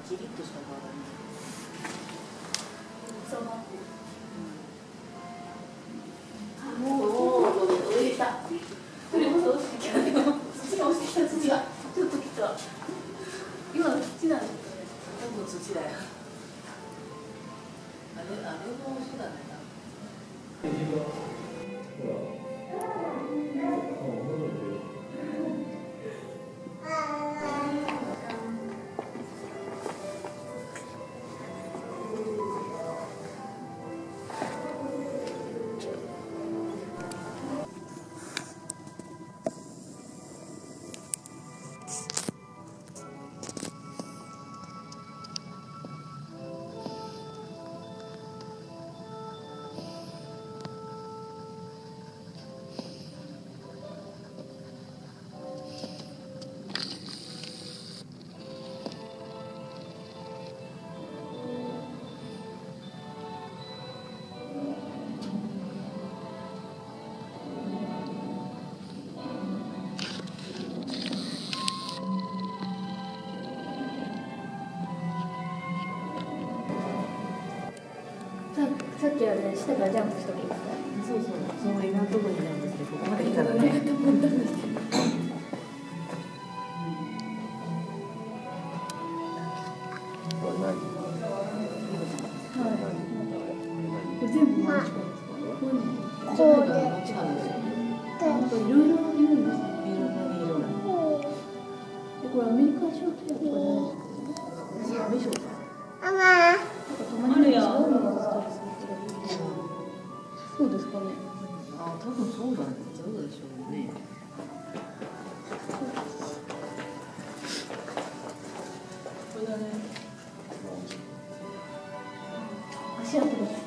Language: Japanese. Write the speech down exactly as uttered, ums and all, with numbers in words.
キリッとした体に。 そうなってる。 もう、おお、上できた。それこそ落ちてきたけど、土が落ちてきた、土が。ちょっときた。今の土なんですよね。多分土だよ。あれ、あれもそうだね。 さっきあれ下からジャンプしたことですか？ そうそう、そのいらんとこになんですけど、ここまで来たらね。 これ何？ これ全部マジかですか？こういうの。 そうで。こっちなんですよ。 なんかいろいろいるんですね。 いろんな色なんで。 でこれアメリカンショートヘアとかじゃないですか？ アメショーなんかたまに違うのが出たりするけど。そうですかね。 あ、多分そうだね。そうでしょうね。これだね。 足跡が。